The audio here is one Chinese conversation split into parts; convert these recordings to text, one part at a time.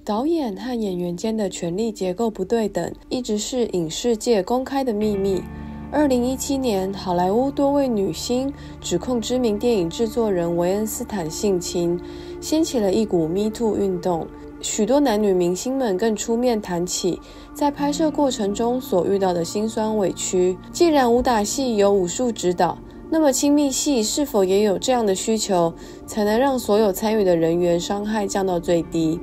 导演和演员间的权力结构不对等，一直是影视界公开的秘密。2017年，好莱坞多位女星指控知名电影制作人韦恩斯坦性侵，掀起了一股 Me Too 运动。许多男女明星们更出面谈起在拍摄过程中所遇到的辛酸委屈。既然武打戏由武术指导，那么亲密戏是否也有这样的需求，才能让所有参与的人员伤害降到最低？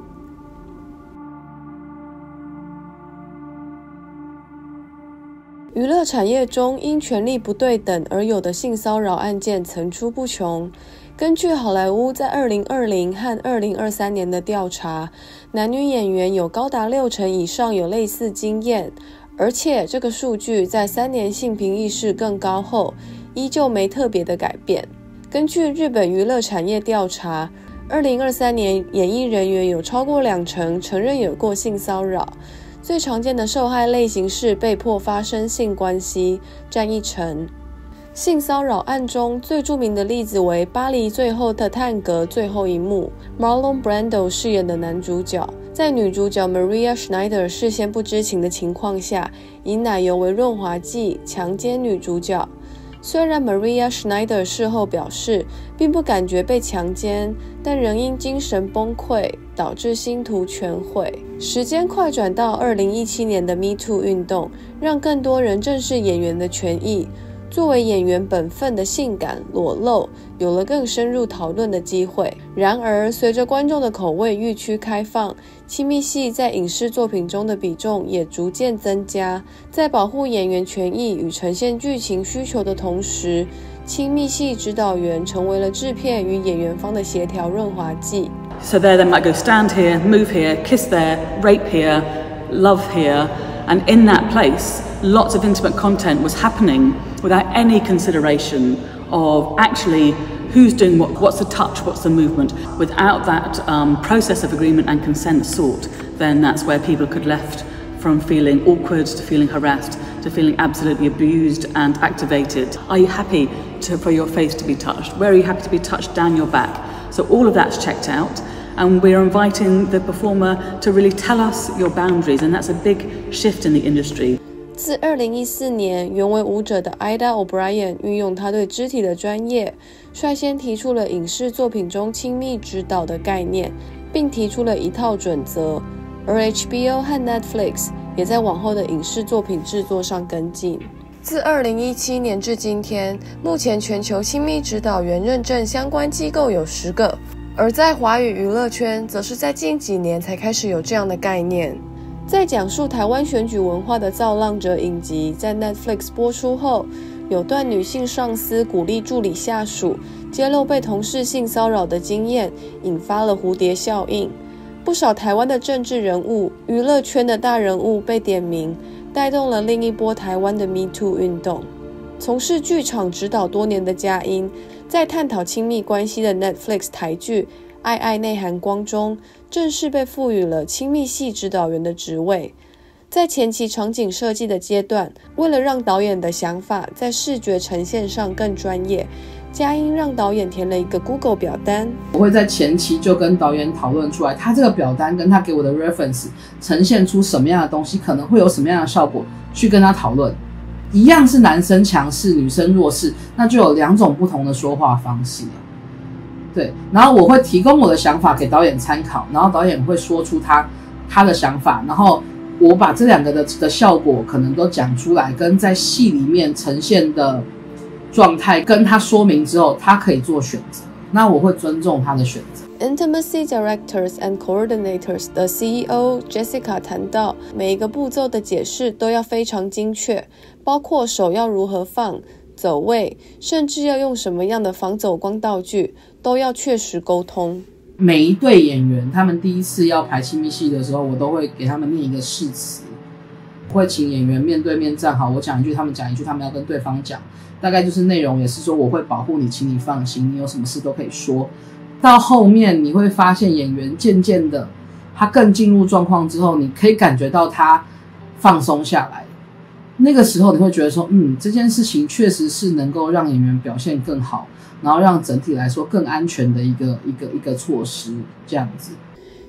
娱乐产业中因权力不对等而有的性骚扰案件层出不穷。根据好莱坞在2020和2023年的调查，男女演员有高达60%以上有类似经验，而且这个数据在3年性平意识更高后依旧没特别的改变。根据日本娱乐产业调查，2023年演艺人员有超过20%承认有过性骚扰，最常见的受害类型是被迫发生性关系，占1%。性骚扰案中最著名的例子为《巴黎最后的探戈》最后一幕 ，Marlon Brando 饰演的男主角，在女主角 Maria Schneider 事先不知情的情况下，以奶油为润滑剂强奸女主角。虽然 Maria Schneider 事后表示并不感觉被强奸，但仍因精神崩溃导致心图全毁。时间快转到2017年的 Me Too 运动，让更多人正视演员的权益。作为演员本分的性感裸露有了更深入讨论的机会。然而随着观众的口味愈趋开放，亲密戏在影视作品中的比重也逐渐增加。在保护演员权益与呈现剧情需求的同时，亲密戏指导员成为了制片与演员方的协调润滑剂。 So they then might go stand here, move here, kiss there, rape here, love here, and in that place lots of intimate content was happening without any consideration of actually who's doing what, what's the touch, what's the movement. Without that process of agreement and consent sought, then that's where people could left from feeling awkward to feeling harassed to feeling absolutely abused and activated. Are you happy for your face to be touched? Where are you happy to be touched down your back? So all of that's checked out, and we're inviting the performer to really tell us your boundaries, and that's a big shift in the industry. 自2014年，原为舞者的 Ida O'Brien 运用她对肢体的专业，率先提出了影视作品中亲密指导的概念，并提出了一套准则。而 HBO 和 Netflix 也在往后的影视作品制作上跟进。自2017年至今天，目前全球亲密指导员认证相关机构有10个，而在华语娱乐圈，则是在近几年才开始有这样的概念。在讲述台湾选举文化的《造浪者》影集在 Netflix 播出后，有段女性上司鼓励助理下属揭露被同事性骚扰的经验，引发了蝴蝶效应。不少台湾的政治人物、娱乐圈的大人物被点名，带动了另一波台湾的 Me Too 运动。从事剧场指导多年的佳音，在探讨亲密关系的 Netflix 台剧《爱爱内含光》中，正式被赋予了亲密戏指导员的职位。在前期场景设计的阶段，为了让导演的想法在视觉呈现上更专业，佳音让导演填了一个 Google 表单。 我会在前期就跟导演讨论出来，他这个表单跟他给我的 reference 呈现出什么样的东西，可能会有什么样的效果，去跟他讨论。一样是男生强势，女生弱势，那就有2种不同的说话方式了。对，然后我会提供我的想法给导演参考，然后导演会说出他的想法，然后我把这2个的效果可能都讲出来，跟在戏里面呈现的状态跟他说明之后，他可以做选择，那我会尊重他的选择。 Intimacy Directors and Coordinators 的 CEO Jessica 谈到，每一个步骤的解释都要非常精确，包括手要如何放、走位，甚至要用什么样的防走光道具，都要确实沟通。 每一对演员他们第一次要排亲密戏的时候，我都会给他们念一个誓词，会请演员面对面站好，我讲一句他们讲一句，他们要跟对方讲，大概就是内容也是说我会保护你，请你放心，你有什么事都可以说。到后面你会发现演员渐渐的他更进入状况之后，你可以感觉到他放松下来，那个时候你会觉得说这件事情确实是能够让演员表现更好，然后让整体来说更安全的一个措施，这样子。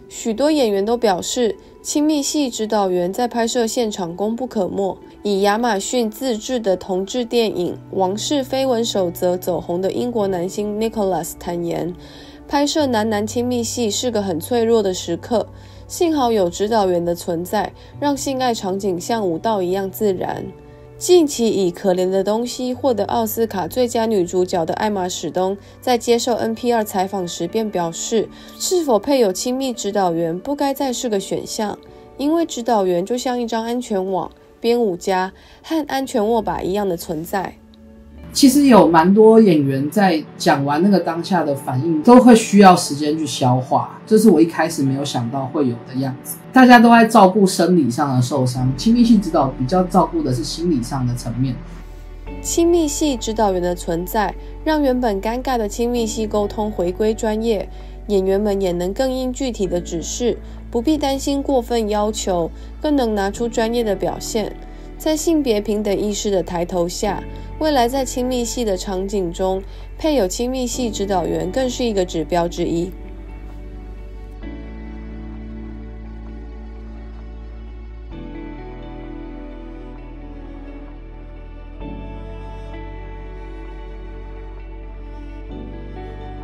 许多演员都表示，亲密戏指导员在拍摄现场功不可没。以亚马逊自制的同志电影《王室绯闻守则》走红的英国男星 Nicholas 坦言，拍摄男亲密戏是个很脆弱的时刻，幸好有指导员的存在，让性爱场景像舞蹈一样自然。近期以《可怜的东西》获得奥斯卡最佳女主角的艾玛史东在接受 NPR 采访时便表示，是否配有亲密指导员不该再是个选项，因为指导员就像一张安全网、编舞家和安全握把一样的存在。 其实有蛮多演员在讲完那个当下的反应都会需要时间去消化，这是我一开始没有想到会有的样子。大家都在照顾生理上的受伤，亲密戏指导比较照顾的是心理上的层面。 亲密戏指导员的存在，让原本尴尬的亲密戏沟通回归专业，演员们也能更应具体的指示，不必担心过分要求，更能拿出专业的表现。在性别平等意识的抬头下，未来在亲密戏的场景中，配有亲密戏指导员更是一个指标之一。